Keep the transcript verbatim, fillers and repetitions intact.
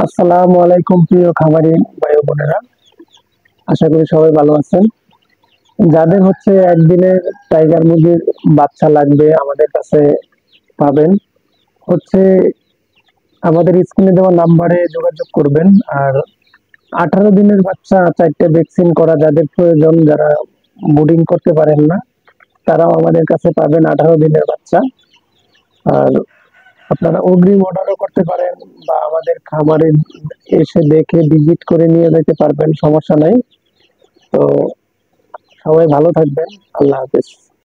আসসালামু আলাইকুম প্রিয় খামারি ভাই ও বোনেরা, আশা করি সবাই ভালো আছেন। যাদের হচ্ছে একদিনের টাইগার মুরগির বাচ্চা লাগবে আমাদের কাছে পাবেন। হচ্ছে আমাদের স্ক্রিনে দেওয়া নাম্বারে যোগাযোগ করবেন। আর আঠারো দিনের বাচ্চা চারটে ভ্যাকসিন করা যাদের প্রয়োজন, যারা বুডিং করতে পারেন না, তারাও আমাদের কাছে পাবেন আঠারো দিনের বাচ্চা। আর আপনারা অগ্রিম অর্ডারও করতে পারেন বা আমাদের খামারে এসে দেখে ভিজিট করে নিয়ে যেতে পারবেন, সমস্যা নাই। তো সবাই ভালো থাকবেন। আল্লাহ হাফেজ।